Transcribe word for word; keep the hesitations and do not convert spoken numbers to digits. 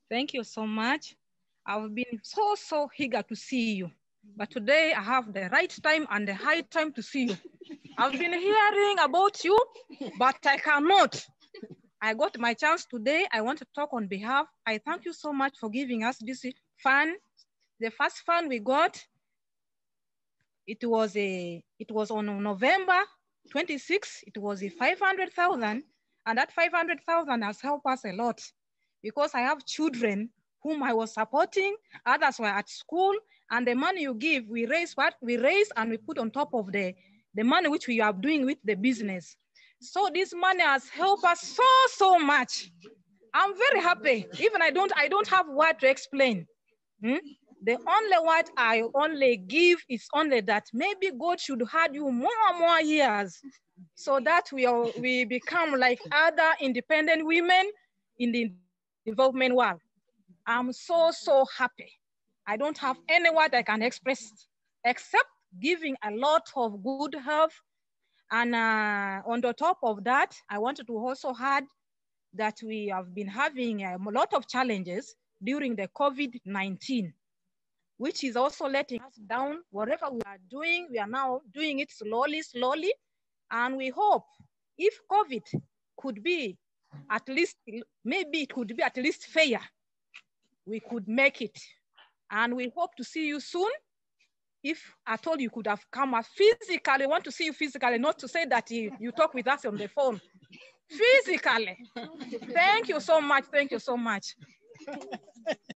Thank you so much. I've been so, so eager to see you. But today I have the right time and the high time to see you. I've been hearing about you, but I cannot. I got my chance today. I want to talk on behalf. I thank you so much for giving us this fund. The first fund we got, it was a, it was on November twenty-sixth. It was a five hundred thousand, and that five hundred thousand has helped us a lot because I have children whom I was supporting. Others were at school, and the money you give, we raise what we raise and we put on top of the the money which we are doing with the business. So this money has helped us so, so much. I'm very happy. Even I don't, I don't have word to explain. Hmm? The only word I only give is only that maybe God should have you more and more years so that we, are, we become like other independent women in the development world. I'm so, so happy. I don't have any word I can express except giving a lot of good health. And uh, on the top of that, I wanted to also add that we have been having a lot of challenges during the COVID nineteen, which is also letting us down. Whatever we are doing, we are now doing it slowly, slowly. And we hope if COVID could be at least, maybe it could be at least fair, we could make it. And we hope to see you soon. If I told you could have come up physically, want to see you physically, not to say that you, you talk with us on the phone. Physically. Thank you so much. Thank you so much.